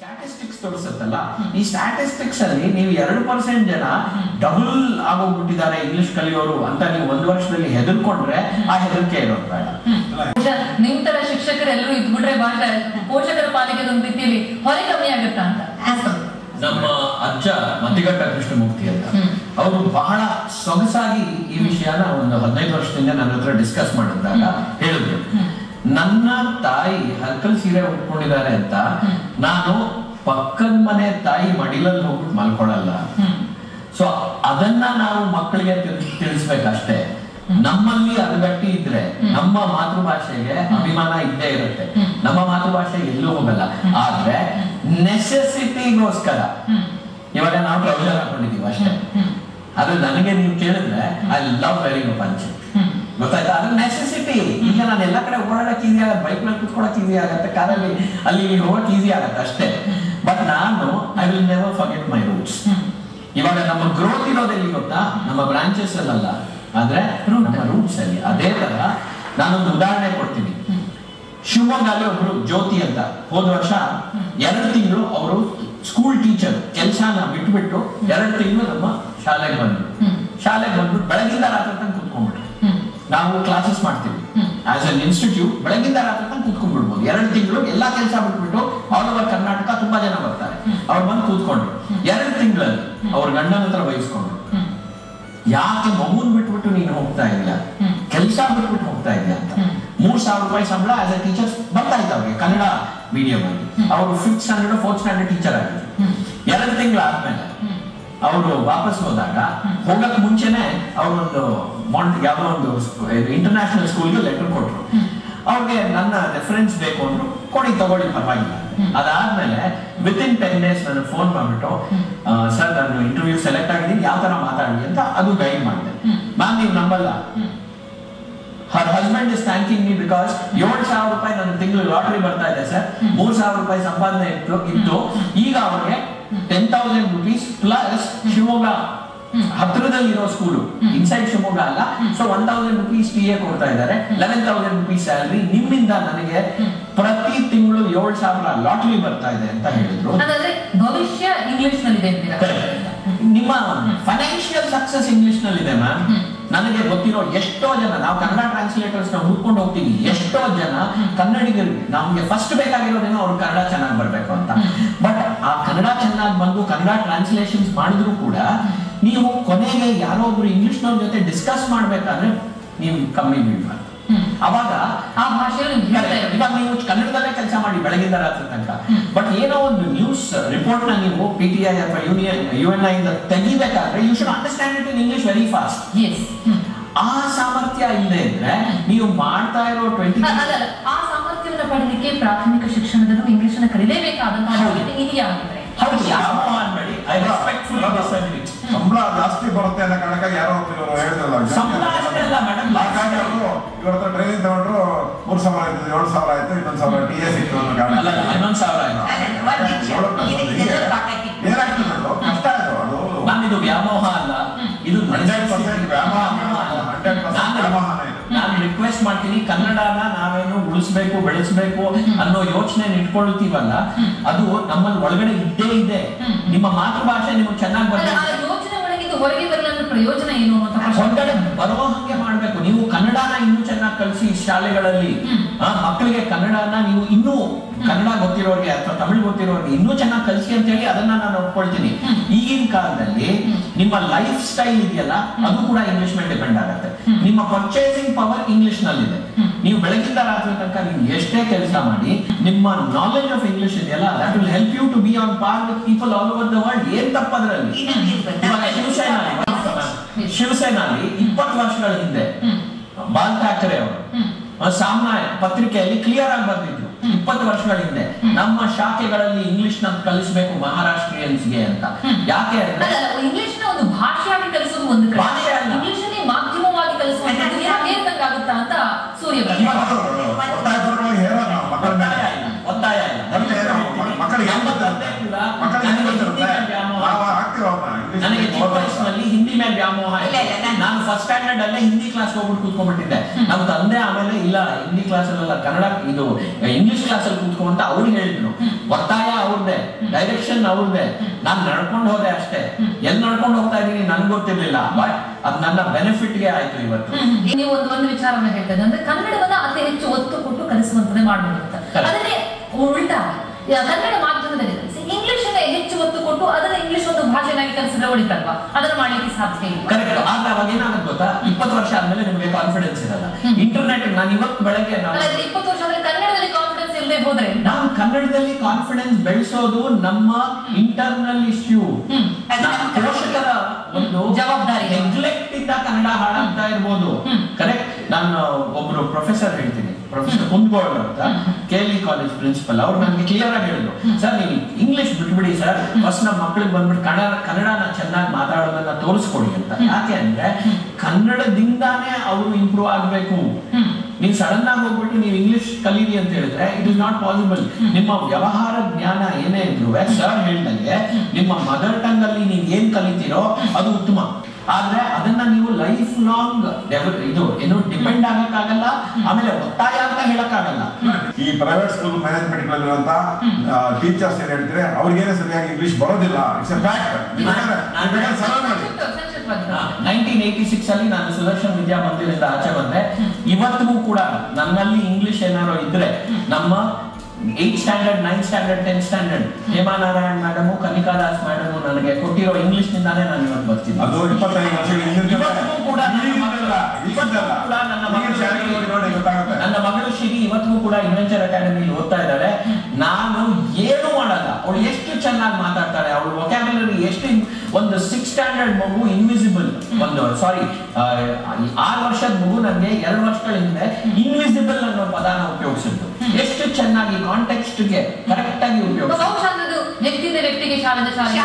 Statistics ತೋರಿಸುತ್ತಲ್ಲ, ಈ statistics ಅಲ್ಲಿ ನೀವು 2% ಜನ ಡಬಲ್ ಆಗೋಗ್ಬಿಟ್ಟಿದ್ದಾರೆ ಇಂಗ್ಲಿಷ್ ಕಲಿಯೋರು ಅಂತ ನೀವು 1 ವರ್ಷದಲ್ಲಿ ಹೆದರ್ಕೊಂಡ್ರೆ ಆ ಹೆದರಿಕೆ ಇರೋದು ಬೇಡ. ನಿಮ್ ತರ ಶಿಕ್ಷಕರೆಲ್ಲರೂ ಇದ್ಬಿಟ್ರೆ ಭಾಷೆ ಪೋಷಕರ ಪಾಲಿಗೆ ಒಂದು ರೀತಿಯಲ್ಲಿ ಹೊರೆ ಕಮ್ಮಿ ಆಗುತ್ತಾ ಅಂತ. ನಮ್ಮ ಅಜ್ಜ ಮತಿಘಟ್ಟ ಕೃಷ್ಣಮೂರ್ತಿ ಅಂತ, ಅವರು ಬಹಳ ಸೊಗಸಾಗಿ ಈ ವಿಷಯನ ಒಂದು 15 ವರ್ಷದಿಂದ ನನ್ನ ಹತ್ರ ಡಿಸ್ಕಸ್ ಮಾಡಿದಾಗ ಹೇಳಿದ್ರು, ನನ್ನ ತಾಯಿ ಹರ್ಕಲ್ ಸೀರೆ ಉಟ್ಕೊಂಡಿದ್ದಾರೆ ಅಂತ ನಾನು ಪಕ್ಕದ ಮನೆ ತಾಯಿ ಮಡಿಲಲ್ಲಿ ಹೋಗ್ಬಿಟ್ಟು ಮಲ್ಕೊಳ್ಳಲ್ಲ. ಸೊ ಅದನ್ನ ನಾವು ಮಕ್ಕಳಿಗೆ ತಿಳಿಸ್ಬೇಕಷ್ಟೇ. ನಮ್ಮಲ್ಲಿ ಅದು ಗಟ್ಟಿ ಇದ್ರೆ ನಮ್ಮ ಮಾತೃಭಾಷೆಗೆ ಅಭಿಮಾನ ಇದ್ದೇ ಇರುತ್ತೆ, ನಮ್ಮ ಮಾತೃಭಾಷೆ ಎಲ್ಲೂ ಹೋಗಲ್ಲ. ಆದ್ರೆ ನೆಸೆಸಿಟಿಗೋಸ್ಕರ ಇವಾಗ ನಾವು ಟ್ರೌಸರ್ ಹಾಕೊಂಡಿದೀವಿ ಅಷ್ಟೇ. ಆದ್ರೆ ನನಗೆ ನೀವು ಕೇಳಿದ್ರೆ ಐ ಲವ್ ವೆರಿಂಗ್ ಪಂಚ್, ಗೊತ್ತಾಯ್ತಾ? ಅದು ನೆಸೆಸಿಟಿ. ಈಗ ನಾನು ಎಲ್ಲ ಕಡೆ ಓಡಾಡಕ್ ಈಸಿ ಆಗತ್ತೆ, ಬೈಕ್ ನಲ್ಲಿ ಕುತ್ಕೊಳಕ್ ಈಸಿ ಆಗತ್ತೆ, ಕಾರಲ್ಲಿ ಅಲ್ಲಿ ಹೋಗಕ್ ಈಸಿ ಆಗತ್ತೆ ಅಷ್ಟೇ. ಬಟ್ ನಾನು I will never forget my roots. ಇವಾಗ ನಮ್ಮ ಗ್ರೋತ್ ಇರೋದೆಲ್ಲಿ ಗೊತ್ತಾ? ನಮ್ಮ ಬ್ರಾಂಚಸ್ ಅಲ್ಲ, ಆದ್ರೆ ನಮ್ಮ ರೂಟ್ಸ್ ಅಲ್ಲಿ. ಅದೇ ತರ ನಾನೊಂದು ಉದಾಹರಣೆ ಕೊಡ್ತೀನಿ. ಶಿವಮೊಗ್ಗದಲ್ಲಿ ಒಬ್ರು ಜ್ಯೋತಿ ಅಂತ ಹೋದ ವರ್ಷ 2 ತಿಂಗಳು ಅವರು ಸ್ಕೂಲ್ ಟೀಚರ್ ಕೆಲಸನ ಬಿಟ್ಬಿಟ್ಟು 2 ತಿಂಗಳು ನಮ್ಮ ಶಾಲೆಗೆ ಬಂದ್ಬಿಟ್ಟು ಬೆಳಗಿಂದ ರಾತ್ರಿ ತನಕ ಕೂತ್ಕೊಂಡ್ಬಿಟ್ರು. ನಾವು ಕ್ಲಾಸಸ್ ಮಾಡ್ತೀವಿ ಆಸ್ ಅನ್ ಇನ್ಸ್ಟಿಟ್ಯೂಟ್, ಬೆಳಗಿಂದ ರಾತ್ರಿ ತನಕ ಕೂತ್ಕೊಂಡ್ಬಿಡ್ಬೋದು. 2 ತಿಂಗಳು ಎಲ್ಲಾ ಕೆಲಸ ಬಿಟ್ಬಿಟ್ಟು ಆಲ್ ಓವರ್ ಕರ್ನಾಟಕ ತುಂಬಾ ಜನ ಬರ್ತಾರೆ, ಅವ್ರು ಬಂದು ಕೂತ್ಕೊಂಡ್ರು. 2 ತಿಂಗಳಲ್ಲಿ ಅವ್ರ ಗಂಡನ ಹತ್ರ ವಹಿಸ್ಕೊಂಡ್ರು, ಯಾಕೆ ಮಗುನ್ ಬಿಟ್ಬಿಟ್ಟು ನೀನು ಹೋಗ್ತಾ ಇದೆಯಾ, ಕೆಲಸ ಬಿಟ್ಬಿಟ್ಟು ಹೋಗ್ತಾ ಇದೆಯಾ ಅಂತ. 3,000 ರೂಪಾಯಿ ಸಂಬಳ ಆಸ್ ಅ ಟೀಚರ್ ಬರ್ತಾ ಇತ್ತು ಅವ್ರಿಗೆ ಕನ್ನಡ ಮೀಡಿಯಂ ಅಲ್ಲಿ. ಅವರು 5th standard 4th standard teacher ಆಗಿದ್ರು. 2 ತಿಂಗಳಾದ್ಮೇಲೆ ಅವರು ವಾಪಸ್ ಹೋದಾಗ ಹೋಗಕ್ ಮುಂಚೆನೆ ಅವರೊಂದು ಯಾವ್ದೋ ಒಂದು ಇಂಟರ್ನ್ಯಾಷನಲ್ ಸ್ಕೂಲ್ಗೆ ಲೆಟರ್ ಕೊಟ್ರು. ಅವ್ರಿಗೆ ನನ್ನ ರೆಫರೆನ್ಸ್ ಬೇಕು ಅಂದ್ರು, ಕೊಡಿ ತಗೊಳ್ಳಿ ಪರವಾಗಿಲ್ಲ. ಅದಾದ್ಮೇಲೆ ವಿತಿನ್ 10 ಡೇಸ್ ನನಗೆ ಫೋನ್ ಮಾಡ್ಬಿಟ್ಟು, ಸರ್ ನಾನು ಇಂಟರ್ವ್ಯೂ ಸೆಲೆಕ್ಟ್ ಆಗಿದ್ದೀನಿ, ಯಾವ ತರ ಮಾತಾಡಿ ಅಂತ ಅದು ಗೈಡ್ ಮಾಡಿದೆ. ಮ್ಯಾಮ್ ನೀವು ನಂಬಲ್ಲ, her husband is thanking me because 7,000 ರೂಪಾಯಿ ನನ್ನ ತಿಂಗಳು ಲಾಟರಿ ಬರ್ತಾ ಇದೆ ಸರ್, 3,000 ರೂಪಾಯಿ ಸಂಪಾದನೆ ಇತ್ತು. ಈಗ ಅವ್ರಿಗೆ 10,000 rupees ಪ್ಲಸ್ ಶಿವಮೊಗ್ಗ ಹತ್ತಿರದಲ್ಲಿ ಇರೋ ಸ್ಕೂಲು, ಇನ್ಸೈಡ್ ಶಿವಮೊಗ್ಗ ಅಲ್ಲ, ಸೊ 1,000 rupees PA ಕೊಡ್ತಾ ಇದ್ದಾರೆ, 11,000 rupees ಸ್ಯಾಲರಿ, ನಿಮ್ಮಿಂದ ನನಗೆ ಪ್ರತಿ ತಿಂಗಳು 7,000 ಲಾಟರಿ ಬರ್ತಾ ಇದೆ ಅಂತ ಹೇಳಿದ್ರು. ಭವಿಷ್ಯ ಇಂಗ್ಲಿಷ್ ನಲ್ಲಿ ನಿಮ್ಮ ಫೈನಾನ್ಷಿಯಲ್ ಸಕ್ಸಸ್ ಇಂಗ್ಲಿಷ್ ನಲ್ಲಿ ಇದೆ ಮ್ಯಾಮ್. ನನಗೆ ಗೊತ್ತಿರೋ ಎಷ್ಟೋ ಜನ, ನಾವು ಕನ್ನಡ ಟ್ರಾನ್ಸ್ಲೇಟರ್ಸ್ ನಾವು ಹುಡ್ಕೊಂಡು ಹೋಗ್ತೀವಿ, ಎಷ್ಟೋ ಜನ ಕನ್ನಡಿಗರಿಗೆ ನಮ್ಗೆ ಫಸ್ಟ್ ಬೇಕಾಗಿರೋದೇನೋ ಅವ್ರು ಕನ್ನಡ ಚೆನ್ನಾಗಿ ಬರ್ಬೇಕು ಅಂತ. ಬಟ್ ಆ ಕನ್ನಡ ಚೆನ್ನಾಗಿ ಬಂದು ಕನ್ನಡ ಟ್ರಾನ್ಸ್ಲೇಷನ್ಸ್ ಮಾಡಿದ್ರು ಕೂಡ ನೀವು ಕೊನೆಗೆ ಯಾರೋ ಒಬ್ರು ಇಂಗ್ಲಿಷ್ ನವ್ರ ಜೊತೆ ಡಿಸ್ಕಸ್ ಮಾಡ್ಬೇಕಾದ್ರೆ ನೀವು ಕಮ್ಮಿ ಬೀಳ್ಬಾರ್ದು. ಅವಾಗ ಆ ಭಾಷೆಯಲ್ಲಿ ಇವಾಗ ನೀವು ಕನ್ನಡದಲ್ಲೇ ಕೆಲಸ ಮಾಡಿ ಬೆಳಗಿಂದ ರಾತ್ರಿ ತನಕ, ಬಟ್ ಏನೋ ಒಂದು ನ್ಯೂಸ್ ರಿಪೋರ್ಟ್ ನ ನೀವು PTI ಅಥವಾ UNI ಇಂದ ತೆಗಿಬೇಕಾದ್ರೆ you should understand it in English very fast. ಆ ಸಾಮರ್ಥ್ಯ ಇಲ್ಲದೆ ಇದ್ರೆ ನೀವು ಮಾಡ್ತಾ ಇರೋ 20 ಆ ಸಾಮರ್ಥ್ಯವನ್ನು ಪಡೆಯಲಿಕ್ಕೆ ಪ್ರಾಥಮಿಕ ಶಿಕ್ಷಣದಲ್ಲೂ ಇಂಗ್ಲಿಷ್ ಅನ್ನು ಕಲಿಯಲೇಬೇಕಾದಂತಹ ಇದೆಯಾ ಅಂದ್ರೆ ಸಂಬಳ ಜಾಸ್ತಿ ಬರುತ್ತೆ ಅನ್ನೋ ಕಾರಣಕ್ಕಾಗಿ ಯಾರೋ ಹೇಳ್ತಿರಲ್ಲ, ಹಾಗಾಗಿ ಅವರು ಇವ್ರ ಹತ್ರ ಟ್ರೈನಿಂಗ್ ತಗೊಂಡ್ರು 3,000 ಆಯ್ತು, 7,000 ಆಯ್ತು, ಇನ್ನೊಂದು 1,000 TS ಇತ್ತು ಅನ್ನೋ ಕಾರಣ ಏನಾಗ್ತದೆ ಕಷ್ಟ ಆಯ್ತು. ಅದು ಇದು ವ್ಯಾಮೋಹ ಅಲ್ಲ, ಇದು 100% ವ್ಯಾಮೋಹ. ನಾನು ರಿಕ್ವೆಸ್ಟ್ ಮಾಡ್ತೀನಿ, ಕನ್ನಡನ ನಾವೇನು ಉಳಿಸ್ಬೇಕು ಬೆಳೆಸ್ಬೇಕು ಅನ್ನೋ ಯೋಚನೆ ಇಟ್ಕೊಳ್ತೀವಲ್ಲ, ಅದು ನಮ್ಮಲ್ಲಿ ಒಳಗಡೆ ಇದ್ದೇ ಇದೆ. ನಿಮ್ಮ ಮಾತೃಭಾಷೆ ನಿಮಗೆ ಚೆನ್ನಾಗಿ ಬರಬೇಕು, ಹೊರಗೆ ಬರಲ್ಲ ಪ್ರಯೋಜನ ಏನು ಅಂತ ಹೊರಗಡೆ ಬರುವ ಹಾಗೆ ಮಾಡ್ಬೇಕು. ನೀವು ಕನ್ನಡನ ಇನ್ನೂ ಚೆನ್ನಾಗಿ ಕಲಿಸಿ ಶಾಲೆಗಳಲ್ಲಿ, ಮಕ್ಕಳಿಗೆ ಕನ್ನಡನ ನೀವು ಇನ್ನೂ ಕನ್ನಡ ಗೊತ್ತಿರೋರಿಗೆ ಅಥವಾ ತಮಿಳು ಗೊತ್ತಿರೋರಿಗೆ ಇನ್ನೂ ಚೆನ್ನಾಗಿ ಕಲಿಸಿ ಅಂತ ಹೇಳಿ ಅದನ್ನ ನಾನು ಒಪ್ಕೊಳ್ತೀನಿ. ಈಗಿನ ಕಾಲದಲ್ಲಿ ನಿಮ್ಮ ಲೈಫ್ ಸ್ಟೈಲ್ ಇದೆಯಲ್ಲ, ಅದು ಕೂಡ ಇಂಗ್ಲಿಷ್ ಮೇಲೆ ಡಿಪೆಂಡ್ ಆಗುತ್ತೆ. ನಿಮ್ಮ ಪರ್ಚೇಸಿಂಗ್ ಪವರ್ ಇಂಗ್ಲಿಷ್ ನಲ್ಲಿದೆ. ನೀವು ಬೆಳಗಿಂದ ರಾತ್ರಿ ತನಕ ನೀವು ಎಷ್ಟೇ ಕೆಲಸ ಮಾಡಿ, ನಿಮ್ಮ ನಾಲೆಜ್ ಆಫ್ ಇಂಗ್ಲಿಷ್ ಇದೆಯಲ್ಲ, that will help you to be on par with people all over the world. ಏನ್ ತಪ್ಪದ್ರಲ್ಲಿ? ಶಿವಸೇನಾಲಿ 20 ವರ್ಷಗಳ ಹಿಂದೆ ಬಾಲ್ ಠಾಕ್ರೆ ಅವರು ಸಾಮ್ನ ಪತ್ರಿಕೆಯಲ್ಲಿ ಕ್ಲಿಯರ್ ಆಗಿ ಬಂದಿದ್ರು, 20 ವರ್ಷಗಳ ಹಿಂದೆ ನಮ್ಮ ಶಾಖೆಗಳಲ್ಲಿ ಇಂಗ್ಲಿಷ್ ನ ಕಲಿಸಬೇಕು ಮಹಾರಾಷ್ಟ್ರೀಯನ್ಸ್ಗೆ ಅಂತ. ಯಾಕೆ ಅಂದ್ರೆ ಇಂಗ್ಲಿಷ್ ನ ಒಂದು ಭಾಷೆಯಾಗಿ ಕಲಿಸೋದು ಒಂದು ಭಾಷೆ ಅಲ್ಲ, ಇಂಗ್ಲಿಷ್ ನೇ ಮಾಧ್ಯಮವಾಗಿ ಕಲಿಸುವಂತದ್ದು ಹೇಗಾಗುತ್ತಾ ಅಂತ ಸೂರ್ಯ ಒತ್ತಾಯ ಇಲ್ಲ. ನನಗೆ ಚಿಕ್ಕ ವಯಸ್ಸಿನಲ್ಲಿ ಹಿಂದಿ ಹಿಂದಿ ಮೇಲೆ ವ್ಯಾಮೋಹ. ನಾನು ಫಸ್ಟ್ ಸ್ಟ್ಯಾಂಡರ್ಡ್ ಅಲ್ಲೇ ಹಿಂದಿ ಕ್ಲಾಸ್ ಹೋಗ್ಬಿಟ್ಟು ಕೂತ್ಕೊಂಡ್ಬಿಟ್ಟಿದ್ದೆ. ನಮ್ಮ ತಂದೆ ಆಮೇಲೆ ಇಲ್ಲ ಹಿಂದಿ ಕ್ಲಾಸಲ್ಲ ಕನ್ನಡ ಇದು ಇಂಗ್ಲಿಷ್ ಕ್ಲಾಸಲ್ಲಿ ಕೂತ್ಕೊಂತ ಅವ್ರು ಹೇಳಿದ್ರು. ಒತ್ತಾಯ ಅವ್ರದ್ದೇ, ಡೈರೆಕ್ಷನ್ ಅವ್ರದ್ದೇ. ನಾನು ನಡ್ಕೊಂಡು ಹೋದೆ ಅಷ್ಟೇ. ಎಲ್ಲಿ ನಡ್ಕೊಂಡು ಹೋಗ್ತಾ ಇದೀನಿ ನನ್ಗೆ ಗೊತ್ತಿರ್ಲಿಲ್ಲ. ಬಟ್ ಅದು ನನ್ನ ಬೆನಿಫಿಟ್ಗೆ ಆಯ್ತು ಇವತ್ತು. ನೀವು ಒಂದು ವಿಚಾರವನ್ನ ಹೇಳ್ತೇನೆ ಅಂದ್ರೆ ಕನ್ನಡವನ್ನ ಅತಿ ಹೆಚ್ಚು ಒತ್ತು ಕೊಟ್ಟು ಕಲಿಸುವಂತದೇ ಮಾಡ್ಬೋದು. ಅದನ್ನೇ ಉಲ್ಟಾ ಕನ್ನಡ ಮಾಧ್ಯಮದಲ್ಲಿ ಇಂಗ್ಲಿಷ್ ಹೆಚ್ಚು ಒತ್ತು ಕೊಟ್ಟು ಅದನ್ನ ಇಂಗ್ಲಿಷ್ ಒಂದು ಭಾಷೆಯಾಗಿ ಕಲಿಸಿದ್ರೆ ಒಳಿತಲ್ವಾ? ಅದನ್ನ ಮಾಡ್ಲಿಕ್ಕೆ ಸಾಧ್ಯ ಇಲ್ಲ. ಕರೆಕ್ಟ್. ಆದ್ರೆ ಅವಾಗ ಏನಾಗುತ್ತೆ ಗೊತ್ತಾ, 20 ವರ್ಷ ಆದ್ಮೇಲೆ ನಿಮಗೆ ಕಾನ್ಫಿಡೆನ್ಸ್ ಇರಲ್ಲ. ಇಂಟರ್ನೆಟ್ ನಾನು ಇವತ್ತು ಬೆಳಗ್ಗೆ 20 ವರ್ಷ ಆದ್ರೆ ಕನ್ನಡದಲ್ಲಿ ಕಾನ್ಫಿಡೆನ್ಸ್ ಇಲ್ಲದೆ ಹೋದ್ರೆ ನಾವು ಕನ್ನಡದಲ್ಲಿ ಕಾನ್ಫಿಡೆನ್ಸ್ ಬೆಳೆಸೋದು ನಮ್ಮ ಇಂಟರ್ನಲ್ ಇಶ್ಯೂ. ಪೋಷಕರ ಒಂದು ಜವಾಬ್ದಾರಿ. ನೆಗ್ಲೆಕ್ಟ್ ಇಂದ ಕನ್ನಡ ಹಾಳಾಗ್ತಾ ಇರ್ಬೋದು. ಕರೆಕ್ಟ್. ನಾನು ಒಬ್ರು ಪ್ರೊಫೆಸರ್ ಹೇಳ್ತೀನಿ, ಪ್ರೊಫೆಸರ್ ಕುಂದಗೋಳ ಅಂತ, KLE ಕಾಲೇಜ್ ಪ್ರಿನ್ಸಿಪಲ್. ಅವ್ರು ನನಗೆ ಕ್ಲಿಯರ್ ಆಗಿ ಹೇಳಿದ್ರು, ಸರ್ ನೀವು ಇಂಗ್ಲಿಷ್ ಬಿಟ್ಬಿಡಿ ಸರ್, ಫಸ್ಟ್ ನಮ್ಮ ಮಕ್ಕಳಿಗೆ ಬಂದ್ಬಿಟ್ಟು ಕನ್ನಡನ ಚೆನ್ನಾಗಿ ಮಾತಾಡೋದನ್ನ ತೋರಿಸ್ಕೊಡಿ ಅಂತ. ಯಾಕೆ ಅಂದ್ರೆ ಕನ್ನಡದಿಂದಾನೇ ಅವರು ಇಂಪ್ರೂವ್ ಆಗ್ಬೇಕು. ನೀವು ಸಡನ್ ಆಗಿ ಹೋಗ್ಬಿಟ್ಟು ನೀವು ಇಂಗ್ಲಿಷ್ ಕಲೀರಿ ಅಂತ ಹೇಳಿದ್ರೆ ಇಟ್ ಇಸ್ ನಾಟ್ ಪಾಸಿಬಲ್. ನಿಮ್ಮ ವ್ಯವಹಾರ ಜ್ಞಾನ ಏನೇ ಇದ್ರು ಸರ್ ಹೇಳ್ದಂಗೆ ನಿಮ್ಮ ಮದರ್ ಟಂಗ್ ಅಲ್ಲಿ ನೀವು ಏನ್ ಕಲಿತೀರೋ ಅದು ಉತ್ತಮ. ಆದ್ರೆ ಅದನ್ನ ನೀವು ಲೈಫ್ ಲಾಂಗ್ ಇದು ಏನು ಡಿಪೆಂಡ್ ಆಗಕ್ಕಾಗಲ್ಲ, ಆಮೇಲೆ ಒತ್ತಾಯ ಅಂತ ಹೇಳಕ್ಕಾಗಲ್ಲ. ಈ ಪ್ರೈವೇಟ್ ಸ್ಕೂಲ್ ಮ್ಯಾನೇಜ್ಮೆಂಟ್ ಗಳಿರುವಂತ ಟೀಚರ್ಸ್ ಏನ್ ಹೇಳ್ತಾರೆ ಅವ್ರಿಗೇನೆ ಸರಿಯಾಗಿ ಇಂಗ್ಲಿಷ್ ಬರೋದಿಲ್ಲ. It's A fact. 1986 ಅಲ್ಲಿ ನಾನು ಸುದರ್ಶನ್ ವಿದ್ಯಾಮಂದಿರದಿಂದ ಆಚೆ ಬಂದೆ. ಇವತ್ತಿಗೂ ಕೂಡ ನನ್ನಲ್ಲಿ ಇಂಗ್ಲಿಷ್ ಏನಾರೋ ಇದ್ರೆ ನಮ್ಮ 8th standard 9th standard 10th standard Hemanarayan madam, Kanika Das madam ನನಗೆ ಕೊಟ್ಟಿರೋ ಇಂಗ್ಲಿಷ್ ನಿಂದಾನೇ ನಾನು ಇವತ್ತು ಬರ್ತೀನಿ. ಅದು 25 ವರ್ಷಗಳ ನನ್ನ ಮಗಳು ಶ್ರೀ ಇವತ್ತಿಗೂ ಕೂಡ ಇನ್ವೆಂಚರ್ ಅಕಾಡೆಮಿಲಿ ಓದ್ತಾ ಇದ್ದಾಳೆ. ನಾನು ಏನು ಮಾಡಲ್ಲ, ಅವಳು ಎಷ್ಟು ಚೆನ್ನಾಗಿ ಮಾತಾಡ್ತಾಳೆ. ಅವಳು ವೊಕ್ಯಾಬ್ಯುಲರಿ ಎಷ್ಟು, ಒಂದು 6th ಸ್ಟ್ಯಾಂಡರ್ಡ್ ಮಗು ಇನ್ವಿಸಿಬಲ್, ಒಂದು 6 ವರ್ಷದ ಮಗು ನನಗೆ 2 ವರ್ಷಗಳ ಹಿಂದೆ ಇನ್ವಿಸಿಬಲ್ ಅನ್ನೋ ಪದಾನ ಉಪಯೋಗಿಸಿದ್ದು. ಎಷ್ಟು ಚೆನ್ನಾಗಿ ಕಾಂಟೆಕ್ಸ್ಟ್ ಗೆ ಕರೆಕ್ಟ್ ಆಗಿ ಉಪಯೋಗಿಸಿದ್ದು. ವ್ಯಕ್ತಿಗೆ ಶಾಲೆಯಿಂದ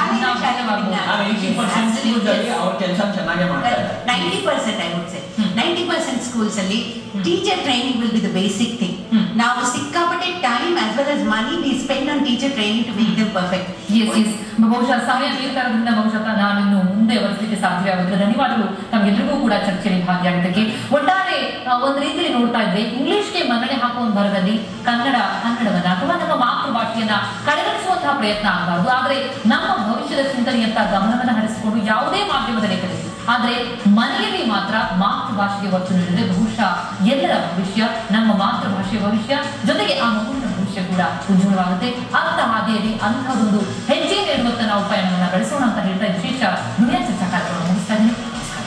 ಅವ್ರ ಕೆಲಸ ಚೆನ್ನಾಗಿ ಮಾಡ್ತಾರೆ. 90% I would say 90% schools ಅಲ್ಲಿ teacher training will be the basic thing. ನಾವು ಸಿಕ್ಕಾಪಟ್ಟೆ time as well as money we spend on teacher training to make them perfect. Yes. ಬಹುಶಃ ಸಮಯ ಮೀರಿದ್ದರಿಂದ ಬಹುಶಃ ನಾವಿನ್ನು ಮುಂದೆ ಬರಲಿಕ್ಕೆ ಸಾಧ್ಯವಾಗುತ್ತೆ. ಧನ್ಯವಾದಗಳು ತಮಗೆಲ್ಲರಿಗೂ ಕೂಡ ಚರ್ಚೆಯಲ್ಲಿ ಭಾಗಿಯಾಗಿದ್ದಕ್ಕೆ. ಒಟ್ಟಾರೆ ಒಂದು ರೀತಿಯಲ್ಲಿ ನೋಡ್ತಾ ಇದ್ರೆ ಇಂಗ್ಲಿಷ್ಗೆ ಮನ್ನಣೆ ಹಾಕುವ ಭರದಲ್ಲಿ ಕನ್ನಡವನ್ನ ಅಥವಾ ನಮ್ಮ ಮಾತೃಭಾಷೆಯನ್ನ ಕಡೆಗಣಿಸುವಂತಹ ಪ್ರಯತ್ನ ಆಗಬಾರದು. ಆದ್ರೆ ನಮ್ಮ ಭವಿಷ್ಯದ ಚಿಂತನೆಯಂತ ಗಮನವನ್ನು ಹರಿಸಿಕೊಂಡು ಯಾವುದೇ ಮಾಧ್ಯಮದಲ್ಲಿ ಕಲಿಸಿ, ಆದ್ರೆ ಮನೆಯಲ್ಲಿ ಮಾತ್ರ ಮಾತೃಭಾಷೆಗೆ ಒತ್ತು ನೀಡಿದ್ರೆ ಬಹುಶಃ ಎಲ್ಲರ ಭವಿಷ್ಯ, ನಮ್ಮ ಮಾತೃಭಾಷೆಯ ಭವಿಷ್ಯ ಜೊತೆಗೆ ಆ ಮಗುವಿನ ಭವಿಷ್ಯ ಕೂಡ ಉಜ್ವಲವಾಗುತ್ತೆ. ಅಂತ ಹಾದಿಯಲ್ಲಿ ಅಂತಹದೊಂದು ಹೆಜ್ಜೆ ನೀಡುವಂತ ನಾವು ಪಯಣವನ್ನ ಬೆಳೆಸೋಣ ಅಂತ ಹೇಳ್ತಾ ವಿಶೇಷ ದುನಿಯಾ ಚರ್ಚಾ ಕಾರ್ಯಕ್ರಮ ಮುಗಿಸ್ತಾ ಇದ್ದೀನಿ.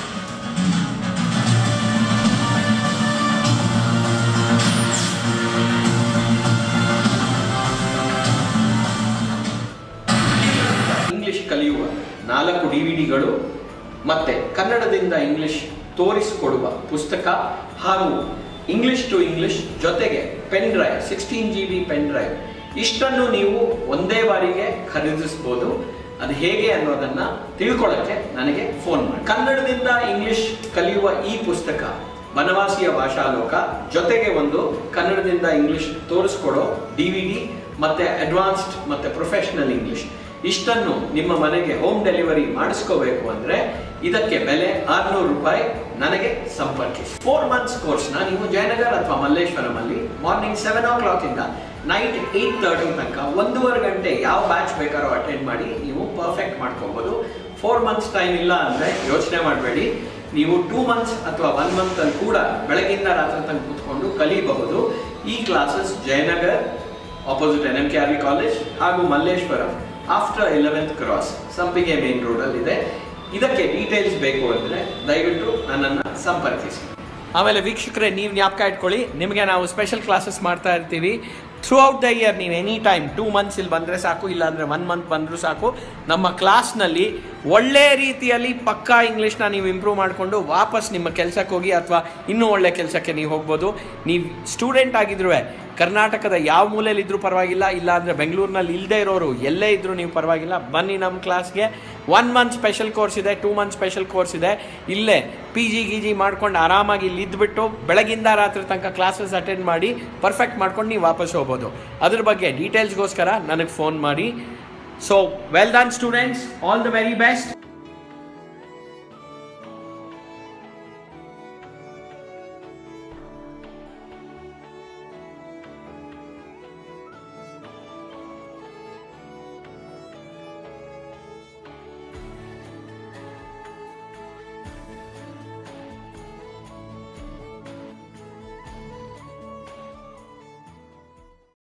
ಇಂಗ್ಲಿಷ್ ಕಲಿಯುವ 4 DVDಗಳು ಮತ್ತೆ ಕನ್ನಡದಿಂದ ಇಂಗ್ಲಿಷ್ ತೋರಿಸಿಕೊಡುವ ಪುಸ್ತಕ ಹಾಗೂ ಇಂಗ್ಲಿಷ್ ಟು ಇಂಗ್ಲಿಷ್ ಜೊತೆಗೆ pen drive 16 GB pen drive ಇಷ್ಟನ್ನು ನೀವು ಒಂದೇ ಬಾರಿಗೆ ಖರೀದಿಸಬಹುದು. ಅದು ಹೇಗೆ ಅನ್ನೋದನ್ನ ತಿಳ್ಕೊಳ್ಳಕ್ಕೆ ನನಗೆ ಫೋನ್ ಮಾಡಿ. ಕನ್ನಡದಿಂದ ಇಂಗ್ಲಿಷ್ ಕಲಿಯುವ ಈ ಪುಸ್ತಕ ಬನವಾಸಿಯ ಭಾಷಾಲೋಕ ಜೊತೆಗೆ ಒಂದು ಕನ್ನಡದಿಂದ ಇಂಗ್ಲಿಷ್ ತೋರಿಸ್ಕೊಡೋ DVD ಮತ್ತೆ ಅಡ್ವಾನ್ಸ್ಡ್ ಮತ್ತೆ ಪ್ರೊಫೆಷನಲ್ ಇಂಗ್ಲಿಷ್ ಇಷ್ಟನ್ನು ನಿಮ್ಮ ಮನೆಗೆ ಹೋಮ್ ಡೆಲಿವರಿ ಮಾಡಿಸ್ಕೋಬೇಕು ಅಂದ್ರೆ ಇದಕ್ಕೆ ಬೆಲೆ 600 ರೂಪಾಯಿ. ನನಗೆ ಸಂಪರ್ಕಿಸಿ. 4 months ಕೋರ್ಸ್ನ ನೀವು ಜಯನಗರ್ ಅಥವಾ ಮಲ್ಲೇಶ್ವರಂ ಅಲ್ಲಿ ಮಾರ್ನಿಂಗ್ 7 o'clock ಇಂದ ನೈಟ್ 8:30 ತನಕ 1.5 ಗಂಟೆ ಯಾವ ಬ್ಯಾಚ್ ಬೇಕಾರೋ ಅಟೆಂಡ್ ಮಾಡಿ ನೀವು ಪರ್ಫೆಕ್ಟ್ ಮಾಡ್ಕೋಬಹುದು. 4 months ಟೈಮ್ ಇಲ್ಲ ಅಂದ್ರೆ ಯೋಚನೆ ಮಾಡಬೇಡಿ, ನೀವು 2 months ಅಥವಾ 1 month ಅಲ್ಲಿ ಕೂಡ ಬೆಳಗಿಂದ ರಾತ್ರಿ ತನಕ ಕೂತ್ಕೊಂಡು ಕಲಿಯಬಹುದು. ಈ classes Jayanagar opposite NMKRV college ಹಾಗೂ Malleshwaram after 11th cross Sampige main road ಅಲ್ಲಿ ಇದೆ. ಇದಕ್ಕೆ ಡೀಟೇಲ್ಸ್ ಬೇಕು ಅಂದ್ರೆ ದಯವಿಟ್ಟು ನನ್ನನ್ನು ಸಂಪರ್ಕಿಸಿ. ಆಮೇಲೆ ವೀಕ್ಷಕರೇ, ನೀವು ಜ್ಞಾಪಕ ಇಟ್ಕೊಳ್ಳಿ, ನಿಮಗೆ ನಾವು ಸ್ಪೆಷಲ್ ಕ್ಲಾಸಸ್ ಮಾಡ್ತಾ ಇರ್ತೀವಿ ಥ್ರೂ ಔಟ್ ದ ಇಯರ್. ನೀವು ಎನಿ ಟೈಮ್ 2 months ಇಲ್ಲಿ ಬಂದರೆ ಸಾಕು, ಇಲ್ಲಾಂದರೆ 1 month ಬಂದರೂ ಸಾಕು. ನಮ್ಮ ಕ್ಲಾಸ್ನಲ್ಲಿ ಒಳ್ಳೆ ರೀತಿಯಲ್ಲಿ ಪಕ್ಕಾ ಇಂಗ್ಲೀಷ್ನ ನೀವು ಇಂಪ್ರೂವ್ ಮಾಡಿಕೊಂಡು ವಾಪಸ್ ನಿಮ್ಮ ಕೆಲಸಕ್ಕೆ ಹೋಗಿ ಅಥವಾ ಇನ್ನೂ ಒಳ್ಳೆ ಕೆಲಸಕ್ಕೆ ನೀವು ಹೋಗ್ಬೋದು. ನೀವು ಸ್ಟೂಡೆಂಟ್ ಆಗಿದ್ರೂ ಕರ್ನಾಟಕದ ಯಾವ ಮೂಲೆಯಲ್ಲಿದ್ದರೂ ಪರವಾಗಿಲ್ಲ, ಇಲ್ಲಾಂದರೆ ಬೆಂಗಳೂರಿನಲ್ಲಿ ಇಲ್ಲದೆ ಇರೋರು ಎಲ್ಲೇ ಇದ್ದರೂ ನೀವು ಪರವಾಗಿಲ್ಲ, ಬನ್ನಿ ನಮ್ಮ ಕ್ಲಾಸ್ಗೆ. 1 month ಸ್ಪೆಷಲ್ ಕೋರ್ಸ್ ಇದೆ, 2 month ಸ್ಪೆಷಲ್ ಕೋರ್ಸ್ ಇದೆ. ಇಲ್ಲೇ PG ಮಾಡ್ಕೊಂಡು ಆರಾಮಾಗಿ ಇಲ್ಲಿ ಇದ್ದುಬಿಟ್ಟು ಬೆಳಗಿಂದ ರಾತ್ರಿ ತನಕ ಕ್ಲಾಸಸ್ ಅಟೆಂಡ್ ಮಾಡಿ ಪರ್ಫೆಕ್ಟ್ ಮಾಡ್ಕೊಂಡು ನೀವು ವಾಪಸ್ ಹೋಗ್ಬೋದು. ಅದ್ರ ಬಗ್ಗೆ ಡೀಟೇಲ್ಸ್ಗೋಸ್ಕರ ನನಗೆ ಫೋನ್ ಮಾಡಿ. So well done students, all the very best.